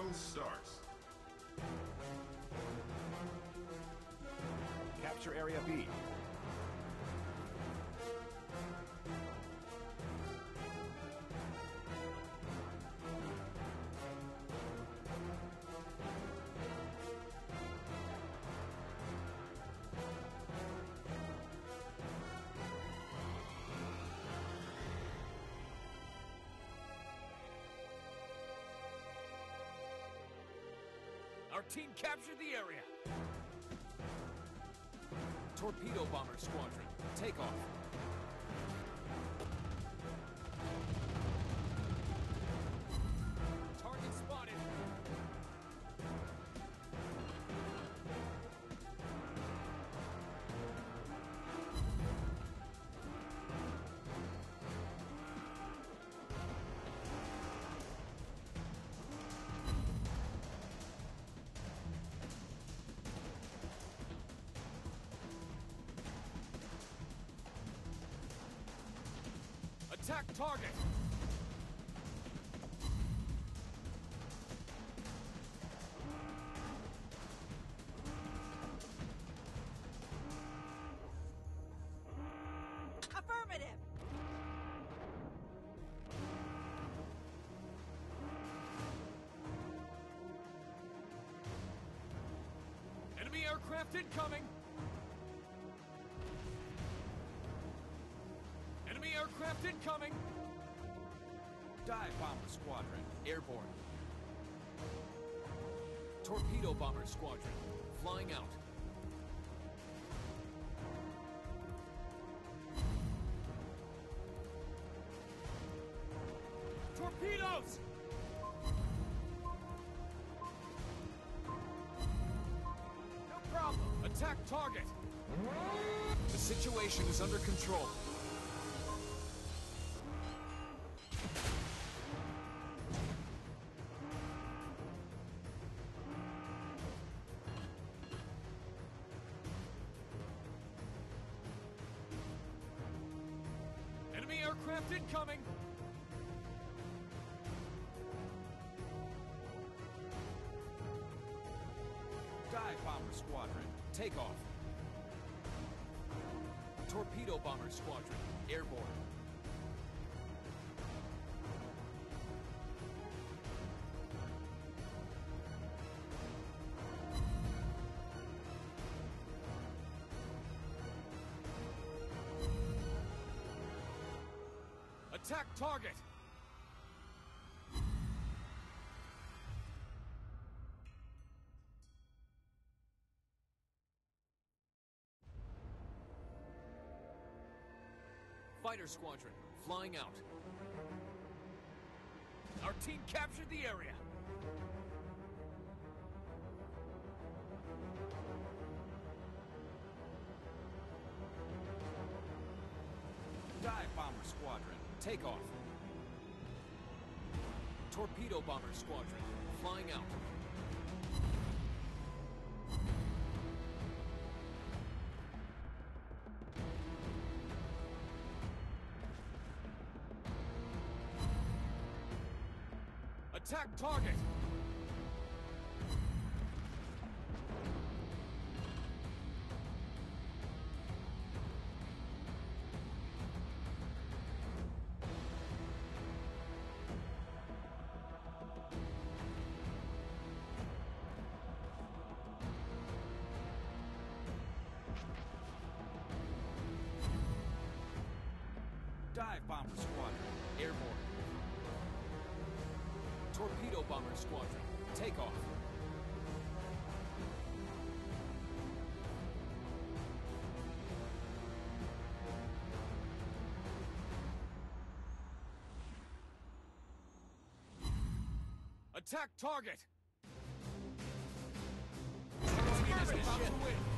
Round starts. Capture Area B. Our team captured the area. Torpedo Bomber Squadron, take off. Target spotted. Attack target! Affirmative! Enemy aircraft incoming! Enemy aircraft incoming! Dive Bomber Squadron, airborne. Torpedo Bomber Squadron, flying out. Torpedoes! No problem. Attack target! The situation is under control. Enemy aircraft incoming! Dive Bomber Squadron, take off. Torpedo Bomber Squadron, airborne. Attack target! Fighter Squadron, flying out. Our team captured the area. Dive Bomber Squadron, take off. Torpedo Bomber Squadron, flying out. Attack target! Dive Bomber Squadron, airborne. Torpedo Bomber Squadron, take off. Attack target! Our team is about to win!